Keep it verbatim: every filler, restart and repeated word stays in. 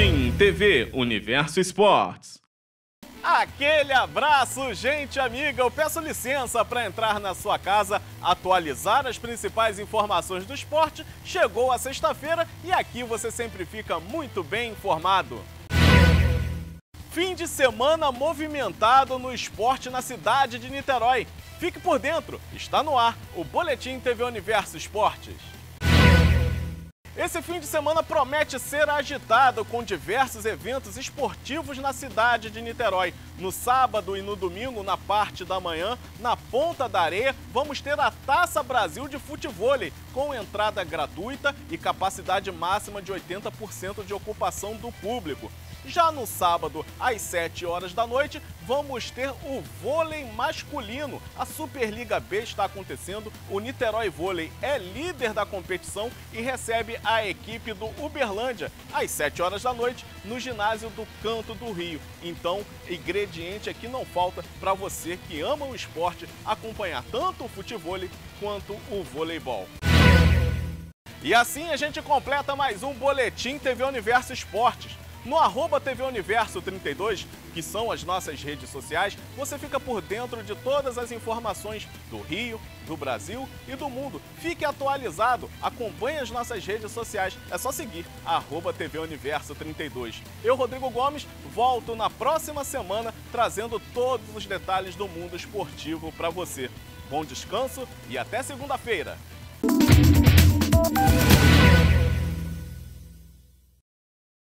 Boletim T V Universo Esportes. Aquele abraço, gente amiga. Eu peço licença para entrar na sua casa, atualizar as principais informações do esporte. Chegou a sexta-feira e aqui você sempre fica muito bem informado. Fim de semana movimentado no esporte na cidade de Niterói. Fique por dentro, está no ar o Boletim T V Universo Esportes. Esse fim de semana promete ser agitado com diversos eventos esportivos na cidade de Niterói. No sábado e no domingo, na parte da manhã, na Ponta da Areia, vamos ter a Taça Brasil de Futevôlei, com entrada gratuita e capacidade máxima de oitenta por cento de ocupação do público. Já no sábado, às sete horas da noite, vamos ter o vôlei masculino. A Superliga B está acontecendo, o Niterói Vôlei é líder da competição e recebe a equipe do Uberlândia, às sete horas da noite, no ginásio do Canto do Rio. Então, ingrediente aqui não falta para você que ama o esporte acompanhar tanto o futevôlei quanto o voleibol. E assim a gente completa mais um Boletim T V Universo Esportes. No arroba T V Universo trinta e dois, que são as nossas redes sociais, você fica por dentro de todas as informações do Rio, do Brasil e do mundo. Fique atualizado, acompanhe as nossas redes sociais, é só seguir, arroba T V Universo trinta e dois. Eu, Rodrigo Gomes, volto na próxima semana trazendo todos os detalhes do mundo esportivo para você. Bom descanso e até segunda-feira!